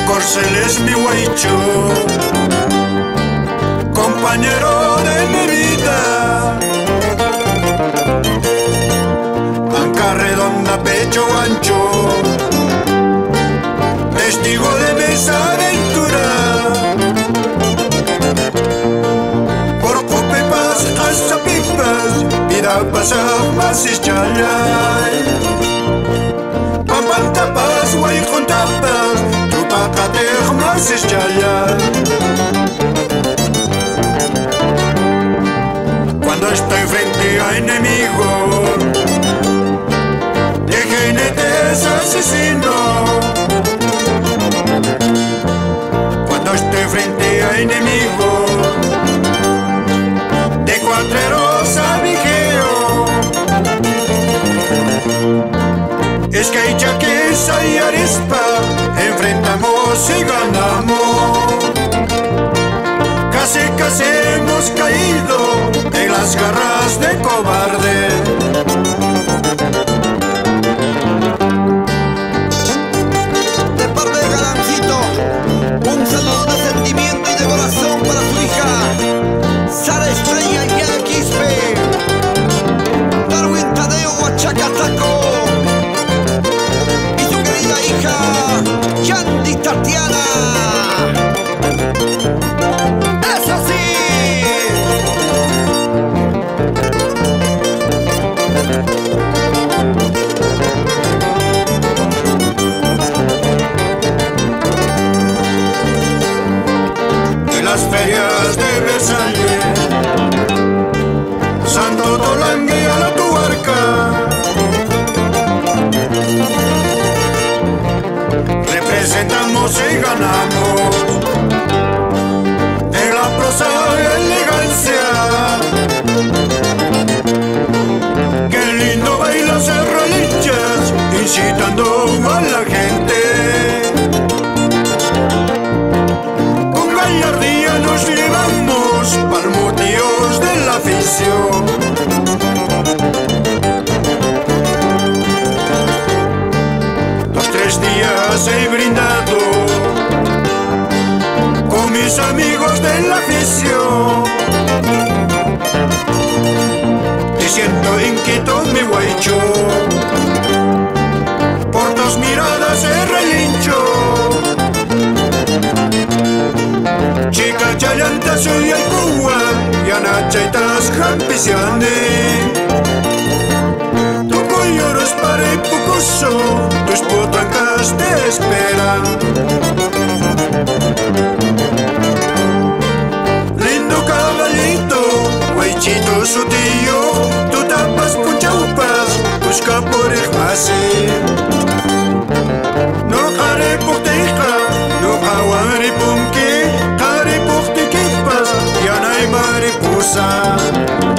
Corcel es mi huaycho, compañero de mi vida. Anca redonda, pecho ancho, testigo de mis aventuras. Por copipas hasta pipas, vida pasar más ischalay. Papan tapas, guay con tapas, trupa cater más ischalay. Cuando estoy frente a enemigos de jinetes asesinos, cuando estoy frente a enemigos de cuatreros avigeos, es que hay chaqueza y arispa, enfrentamos y ganamos. Casi hemos caído en las garras de cobarde. De parte de Galancito, un saludo de sentimiento y de corazón para su hija Sara Estrella y Ana Quispe, Darwin Tadeo Huachacataco y su querida hija Yandy Tatiana. ¡Eso sí! De las ferias de Versalles, Santo Dolangue a la Tuarca, representamos y ganamos. En la prosa elegancia, qué lindo baila ser relinchas, incitando a la gente. Con gallardía nos llevamos palmoteos de la afición. Dos, 3 días he brindado con mis amigos de la afición. Te siento inquieto, mi guaycho, por 2 miradas he relincho. Chica chayanta soy el cuba, y anachaitas jampisiane. Tu colloros para y pucoso, tus potancas te esperan. Lindo caballito, guaychito su tío, tú tapas punchaupas, busca por el así. No haré por teja, no haré por qué, haré por te equipas, ya no hay mariposa.